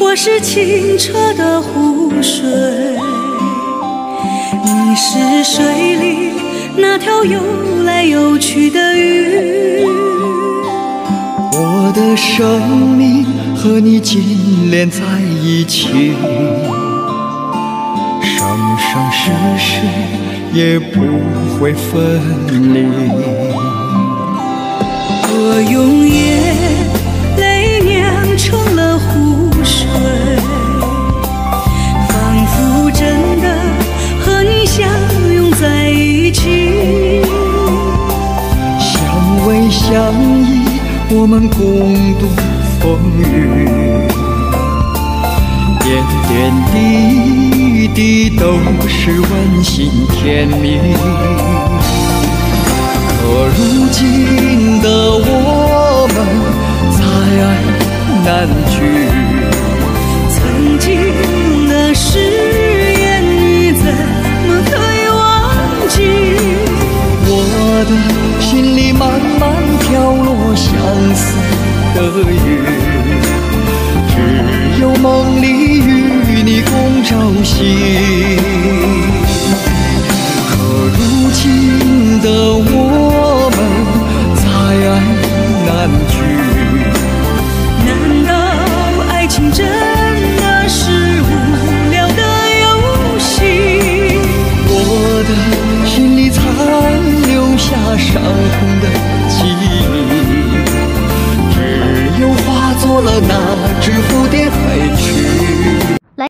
我是清澈的湖水，你是水里那条游来游去的鱼。 我的生命和你紧连在一起，生生世世也不会分离。 我用眼泪酿成了湖水，仿佛真的和你相拥在一起。 相偎相依，我们共度风雨，点点滴滴都是温馨甜蜜。可如今的我们再爱难聚， 曾经的誓言你怎么可以忘记？ 我的心里慢慢飘落相思的雨，只有梦里与你共朝夕。可如今的我们再爱难聚， 难道爱情真的是无聊的游戏？ 我的心里残留下伤痛的记忆，只有化作了那只蝴蝶飞去。